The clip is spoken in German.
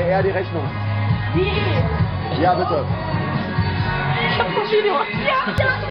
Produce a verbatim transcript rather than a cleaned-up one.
her die Rechnung. Wie? Ja, bitte. Ich hab das Video. Ja, ja.